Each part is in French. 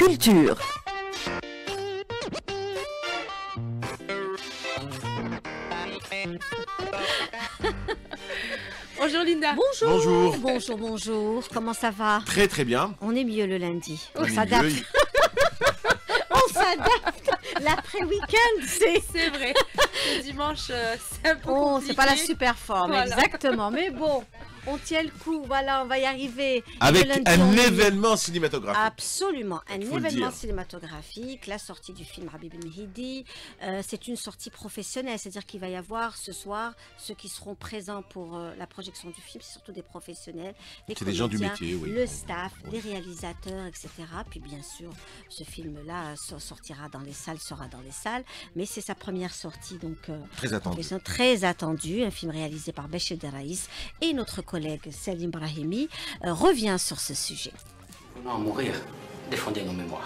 culture. Bonjour Linda. Bonjour. Bonjour. Bonjour, bonjour. Comment ça va? Très très bien. On est mieux le lundi. On On est s'adapte. mieux. On s'adapte. L'après-week-end, C'est vrai. Le dimanche, c'est un peu compliqué. c'est pas la super forme, Voilà. exactement. Mais bon, on tient le coup. Voilà, on va y arriver. Avec Le lundi, un on est mieux. événement cinématographique. Absolument, un Faut le événement dire. cinématographique, la sortie du film Rabib Ben Mehidi. C'est une sortie professionnelle, c'est-à-dire qu'il va y avoir ce soir ceux qui seront présents pour la projection du film, c'est surtout des professionnels, les C'est des gens du comédiens, métier, oui. le staff, Oui. les réalisateurs, etc. Puis bien sûr, ce film-là sortira dans les salles, sera dans les salles, mais c'est sa première sortie, donc Très attendu. très attendu, un film réalisé par Béchir Deraïs et notre collègue Salim Brahimi revient sur ce sujet. Non, mourir, défendez nos mémoires.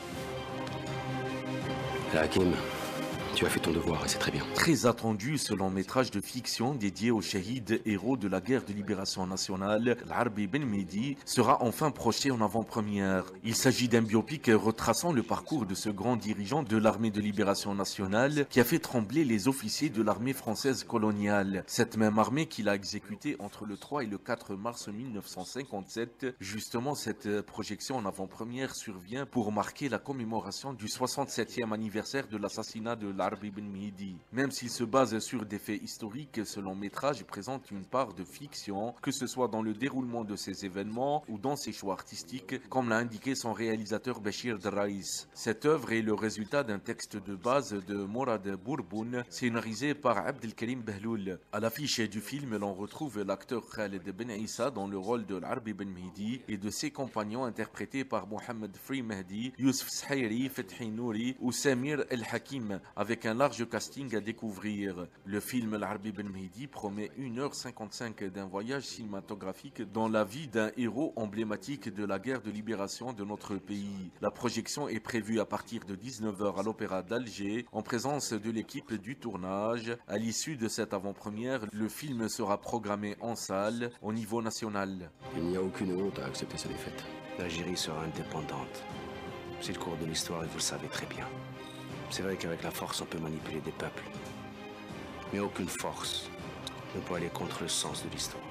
Hakim, tu as fait ton devoir et c'est très bien. Très attendu, ce long métrage de fiction dédié aux shahids héros de la guerre de libération nationale, l'Arbi Ben Mehdi, sera enfin projeté en avant-première. Il s'agit d'un biopic retraçant le parcours de ce grand dirigeant de l'armée de libération nationale qui a fait trembler les officiers de l'armée française coloniale. Cette même armée qu'il a exécutée entre le 3 et le 4 mars 1957. Justement, cette projection en avant-première survient pour marquer la commémoration du 67e anniversaire de l'assassinat de l'Arbi Ben Mehdi. Même s'il se base sur des faits historiques, ce long métrage présente une part de fiction, que ce soit dans le déroulement de ces événements ou dans ses choix artistiques, comme l'a indiqué son réalisateur Béchir Deraïs. Cette œuvre est le résultat d'un texte de base de Morad Bourboun, scénarisé par Abdelkarim Behloul. À l'affiche du film, l'on retrouve l'acteur Khaled Ben Issa dans le rôle de l'Arbi Ben Mehdi et de ses compagnons interprétés par Mohamed Free Mehdi, Youssef Sahiri, Fethi Nouri ou Samir El Hakim, avec un large casting à découvrir. Le film L'Arbi Ben Mehdi promet 1h55 d'un voyage cinématographique dans la vie d'un héros emblématique de la guerre de libération de notre pays. La projection est prévue à partir de 19h à l'Opéra d'Alger, en présence de l'équipe du tournage. À l'issue de cette avant-première, le film sera programmé en salle au niveau national. Il n'y a aucune honte à accepter sa défaite. L'Algérie sera indépendante. C'est le cours de l'histoire et vous le savez très bien. C'est vrai qu'avec la force, on peut manipuler des peuples. Mais aucune force ne peut aller contre le sens de l'histoire.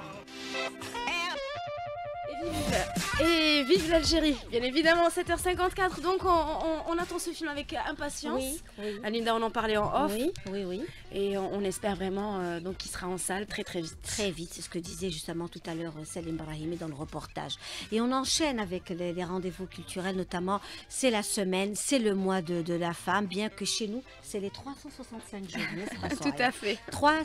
Et vive l'Algérie, bien évidemment, 7h54, donc on attend ce film avec impatience. Oui. Linda, on en parlait en off, Oui. et on espère vraiment donc qu'il sera en salle très vite. Très vite, c'est ce que disait justement tout à l'heure Salim Brahimi dans le reportage. Et on enchaîne avec les rendez-vous culturels, notamment c'est la semaine, c'est le mois de la femme, bien que chez nous, c'est les 365 jours. n'est-ce pas, Tout Soraya? à fait.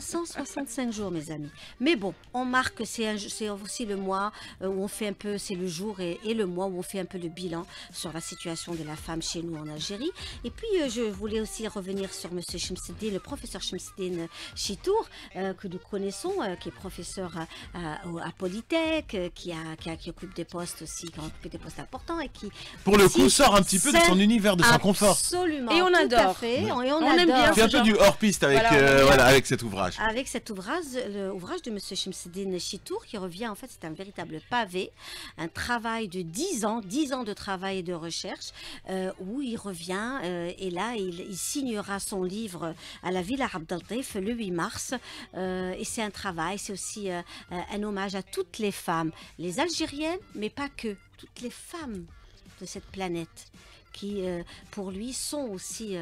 365 jours, mes amis. Mais bon, on marque, c'est aussi le mois où on fait un peu, c'est le jour et le mois où on fait un peu le bilan sur la situation de la femme chez nous en Algérie. Et puis, je voulais aussi revenir sur monsieur Chemseddine, le professeur Chemseddine Chitour, que nous connaissons, qui est professeur à Polytech, qui occupe des postes aussi, qui occupe des postes importants et qui... Pour le aussi coup, sort un petit peu de son univers, de son confort. Absolument. Et on tout à adore. fait. Et on On aime adore. bien Fait un peu du hors-piste avec, Voilà. avec cet ouvrage. Avec cet ouvrage, l'ouvrage de M. Chemseddine Chitour qui revient, en fait, c'est un véritable pavé, un travail de 10 ans de travail et de recherche, où il revient, et là, il signera son livre à la Villa Abdeltaïf le 8 mars, et c'est un travail, c'est aussi un hommage à toutes les femmes, les Algériennes, mais pas que, toutes les femmes de cette planète, qui, pour lui, sont aussi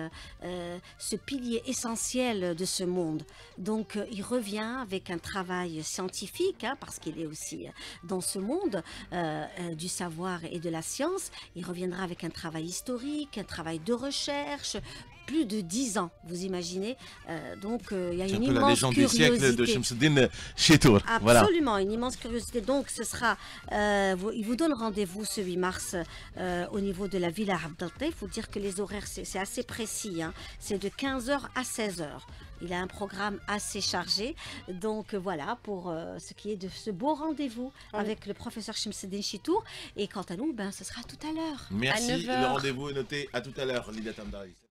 ce pilier essentiel de ce monde. Donc, il revient avec un travail scientifique, parce qu'il est aussi dans ce monde du savoir et de la science. Il reviendra avec un travail historique, un travail de recherche, plus de 10 ans, vous imaginez. Donc, il y a C'est un une peu la immense légende du siècle de curiosité. Chemseddine Chitour. Voilà. Absolument, une immense curiosité. Donc, ce sera, il vous donne rendez-vous ce 8 mars au niveau de la Villa Abdeltaïf. Il faut dire que les horaires, c'est assez précis. C'est de 15h à 16h. Il a un programme assez chargé. Donc, voilà pour ce qui est de ce beau rendez-vous avec le professeur Chemseddine Chitour. Et quant à nous, ce sera tout à l'heure. Merci. 9 heures. Le rendez-vous est noté. À tout à l'heure, Lydia Tamdari.